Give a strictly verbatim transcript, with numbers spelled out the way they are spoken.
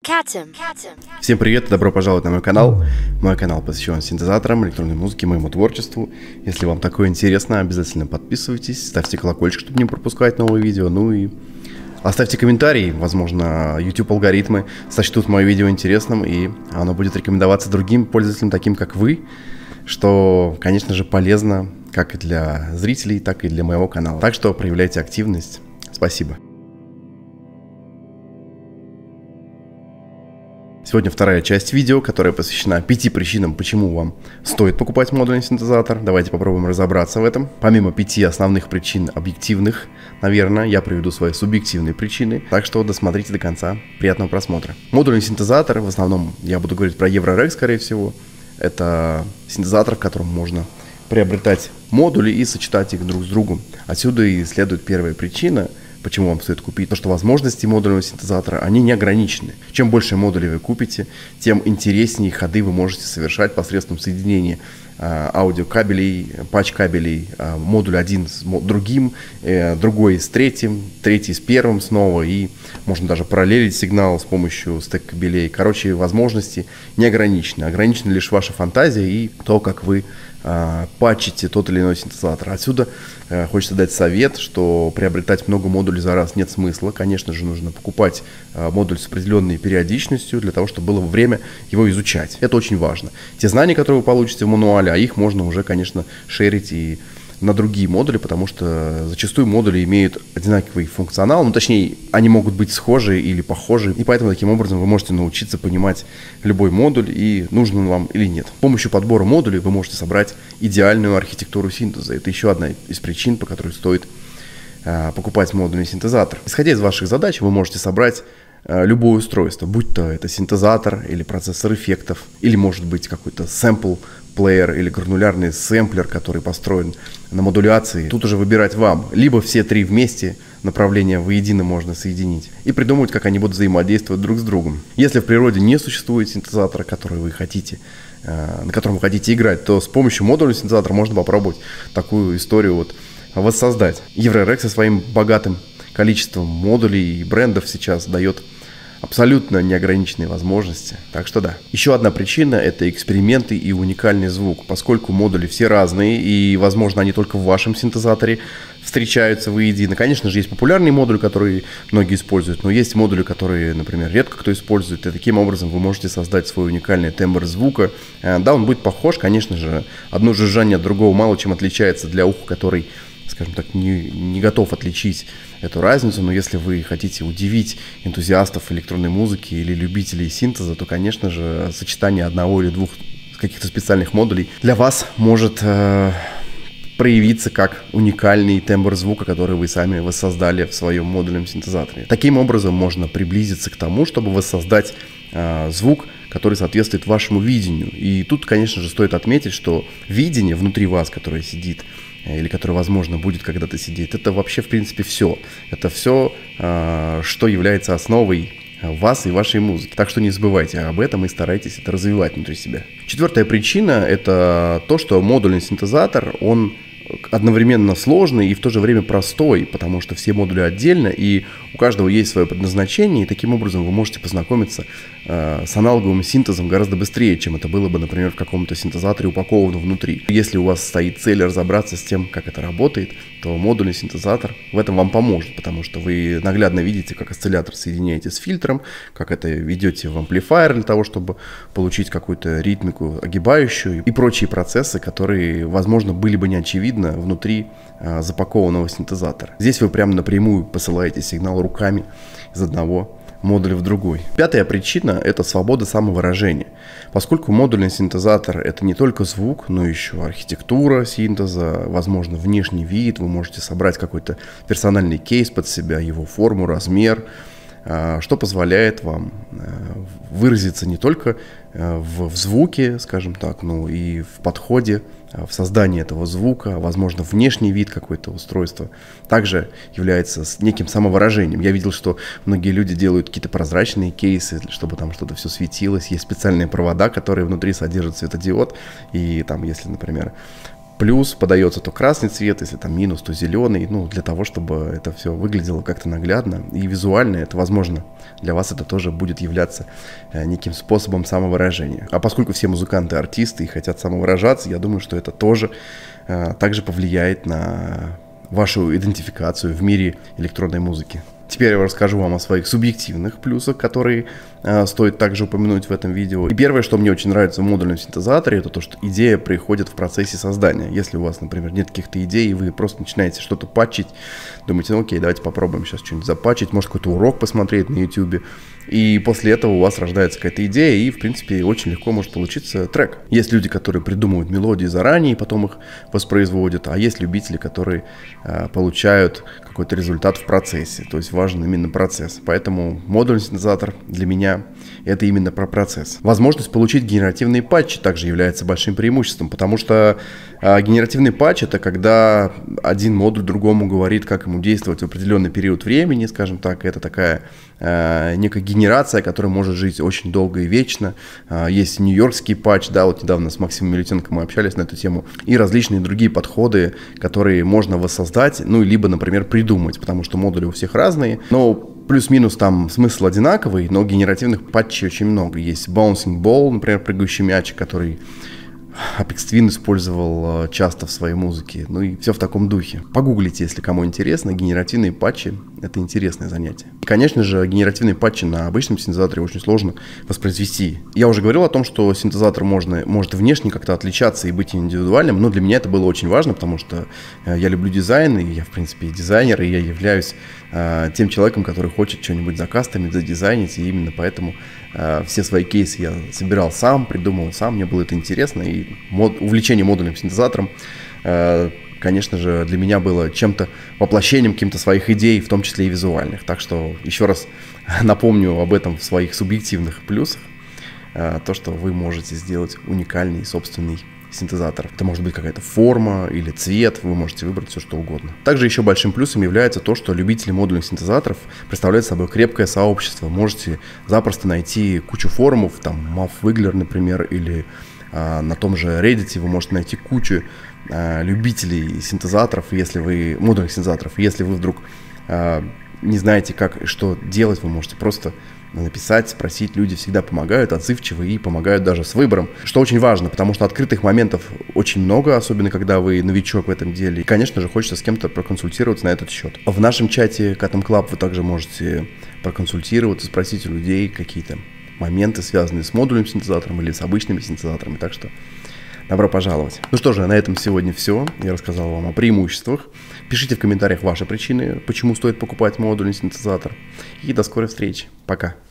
Katim. Всем привет и добро пожаловать на мой канал. Мой канал посвящен синтезаторам, электронной музыке, моему творчеству. Если вам такое интересно, обязательно подписывайтесь, ставьте колокольчик, чтобы не пропускать новые видео. Ну и оставьте комментарии, возможно, YouTube алгоритмы сочтут мое видео интересным, и оно будет рекомендоваться другим пользователям, таким как вы, что, конечно же, полезно как и для зрителей, так и для моего канала. Так что проявляйте активность. Спасибо. Сегодня вторая часть видео, которая посвящена пяти причинам, почему вам стоит покупать модульный синтезатор. Давайте попробуем разобраться в этом. Помимо пяти основных причин объективных, наверное, я приведу свои субъективные причины. Так что досмотрите до конца. Приятного просмотра. Модульный синтезатор, в основном я буду говорить про Еврорек, скорее всего. Это синтезатор, в котором можно приобретать модули и сочетать их друг с другом. Отсюда и следует первая причина, почему вам стоит купить, то что возможности модульного синтезатора, они не ограничены. Чем больше модулей вы купите, тем интереснее ходы вы можете совершать посредством соединения э, аудиокабелей, патч-кабелей, э, модуль один с другим, э, другой с третьим, третий с первым снова, и можно даже параллелить сигнал с помощью стэк-кабелей. Короче, возможности не ограничены. Ограничена лишь ваша фантазия и то, как вы патчите тот или иной синтезатор. Отсюда э, хочется дать совет, что приобретать много модулей за раз нет смысла. Конечно же, нужно покупать э, модуль с определенной периодичностью для того, чтобы было время его изучать. Это очень важно. Те знания, которые вы получите в мануале, а их можно уже, конечно, шерить и на другие модули, потому что зачастую модули имеют одинаковый функционал, ну точнее, они могут быть схожи или похожи, и поэтому таким образом вы можете научиться понимать любой модуль и нужен он вам или нет. С помощью подбора модулей вы можете собрать идеальную архитектуру синтеза. Это еще одна из причин, по которой стоит э, покупать модульный синтезатор. Исходя из ваших задач, вы можете собрать э, любое устройство, будь то это синтезатор или процессор эффектов, или может быть какой-то сэмпл плеер или гранулярный сэмплер, который построен на модуляции. Тут уже выбирать вам. Либо все три вместе направления воедино можно соединить и придумать, как они будут взаимодействовать друг с другом. Если в природе не существует синтезатора, который вы хотите, э, на котором вы хотите играть, то с помощью модульного синтезатора можно попробовать такую историю вот воссоздать. Еврорек со своим богатым количеством модулей и брендов сейчас дает абсолютно неограниченные возможности. Так что да. Еще одна причина – это эксперименты и уникальный звук. Поскольку модули все разные, и, возможно, они только в вашем синтезаторе встречаются воедино. Конечно же, есть популярные модули, которые многие используют, но есть модули, которые, например, редко кто использует. И таким образом вы можете создать свой уникальный тембр звука. Да, он будет похож, конечно же. Одно жужжание от другого мало чем отличается для уха, который, скажем так, не, не готов отличить эту разницу, но если вы хотите удивить энтузиастов электронной музыки или любителей синтеза, то, конечно же, сочетание одного или двух каких-то специальных модулей для вас может э, проявиться как уникальный тембр звука, который вы сами воссоздали в своем модульном синтезаторе. Таким образом можно приблизиться к тому, чтобы воссоздать э, звук, который соответствует вашему видению. И тут, конечно же, стоит отметить, что видение внутри вас, которое сидит, или который, возможно, будет когда-то сидеть, это вообще, в принципе, все. Это все, что является основой вас и вашей музыки. Так что не забывайте об этом и старайтесь это развивать внутри себя. Четвертая причина – это то, что модульный синтезатор, он одновременно сложный и в то же время простой, потому что все модули отдельно, и у каждого есть свое предназначение, и таким образом вы можете познакомиться э, с аналоговым синтезом гораздо быстрее, чем это было бы, например, в каком-то синтезаторе упакованном внутри. Если у вас стоит цель разобраться с тем, как это работает, то модульный синтезатор в этом вам поможет, потому что вы наглядно видите, как осциллятор соединяете с фильтром, как это ведете в амплифайер для того, чтобы получить какую-то ритмику огибающую и прочие процессы, которые, возможно, были бы не очевидны внутри а, запакованного синтезатора. Здесь вы прямо напрямую посылаете сигнал руками из одного модуля в другой. Пятая причина – это свобода самовыражения. Поскольку модульный синтезатор – это не только звук, но еще архитектура синтеза, возможно, внешний вид, вы можете собрать какой-то персональный кейс под себя, его форму, размер, что позволяет вам выразиться не только в звуке, скажем так, но и в подходе, в создании этого звука. Возможно, внешний вид какое-то устройства также является неким самовыражением. Я видел, что многие люди делают какие-то прозрачные кейсы, чтобы там что-то все светилось. Есть специальные провода, которые внутри содержат светодиод. И там, если, например, плюс подается то красный цвет, если там минус, то зеленый, ну, для того, чтобы это все выглядело как-то наглядно и визуально, это возможно, для вас это тоже будет являться неким способом самовыражения. А поскольку все музыканты артисты и хотят самовыражаться, я думаю, что это тоже а, также повлияет на вашу идентификацию в мире электронной музыки. Теперь я расскажу вам о своих субъективных плюсах, которые э, стоит также упомянуть в этом видео. И первое, что мне очень нравится в модульном синтезаторе, это то, что идея приходит в процессе создания. Если у вас, например, нет каких-то идей, и вы просто начинаете что-то патчить, думаете, ну окей, давайте попробуем сейчас что-нибудь запатчить, может какой-то урок посмотреть на YouTube. И после этого у вас рождается какая-то идея, и, в принципе, очень легко может получиться трек. Есть люди, которые придумывают мелодии заранее, и потом их воспроизводят, а есть любители, которые э, получают какой-то результат в процессе. То есть важен именно процесс. Поэтому модульный синтезатор для меня это именно про процесс. Возможность получить генеративные патчи также является большим преимуществом, потому что э, генеративный патч — это когда один модуль другому говорит, как ему действовать в определенный период времени, скажем так. Это такая э, некая генерация, которая может жить очень долго и вечно. Э, есть нью-йоркский патч, да, вот недавно с Максимом Милютенко мы общались на эту тему, и различные другие подходы, которые можно воссоздать, ну, либо, например, придумать, потому что модули у всех разные, но плюс-минус там смысл одинаковый, но генеративных патчей очень много. Есть Bouncing Ball, например, прыгающий мячик, который Aphex Twin использовал часто в своей музыке. Ну и все в таком духе. Погуглите, если кому интересно. Генеративные патчи — это интересное занятие. И, конечно же, генеративные патчи на обычном синтезаторе очень сложно воспроизвести. Я уже говорил о том, что синтезатор можно, может внешне как-то отличаться и быть индивидуальным, но для меня это было очень важно, потому что я люблю дизайн, и я, в принципе, дизайнер, и я являюсь э, тем человеком, который хочет что-нибудь закастомить, задизайнить, и именно поэтому э, все свои кейсы я собирал сам, придумывал сам, мне было это интересно, и мод, увлечение модульным синтезатором, э, конечно же, для меня было чем-то воплощением каким-то своих идей, в том числе и визуальных. Так что еще раз напомню об этом в своих субъективных плюсах, э, то, что вы можете сделать уникальный собственный синтезатор. Это может быть какая-то форма или цвет, вы можете выбрать все, что угодно. Также еще большим плюсом является то, что любители модульных синтезаторов представляют собой крепкое сообщество. Можете запросто найти кучу форумов, там Muff Wiggler, например, или а, на том же Reddit вы можете найти кучу а, любителей синтезаторов, если вы модульных синтезаторов. Если вы вдруг а, не знаете, как и что делать, вы можете просто написать, спросить. Люди всегда помогают, отзывчивы и помогают даже с выбором, что очень важно, потому что открытых моментов очень много, особенно когда вы новичок в этом деле. И, конечно же, хочется с кем-то проконсультироваться на этот счет. В нашем чате Katam Club вы также можете проконсультироваться, спросить у людей какие-то моменты, связанные с модульным синтезатором или с обычными синтезаторами. Так что добро пожаловать. Ну что же, на этом сегодня все. Я рассказал вам о преимуществах. Пишите в комментариях ваши причины, почему стоит покупать модульный синтезатор. И до скорой встречи. Пока.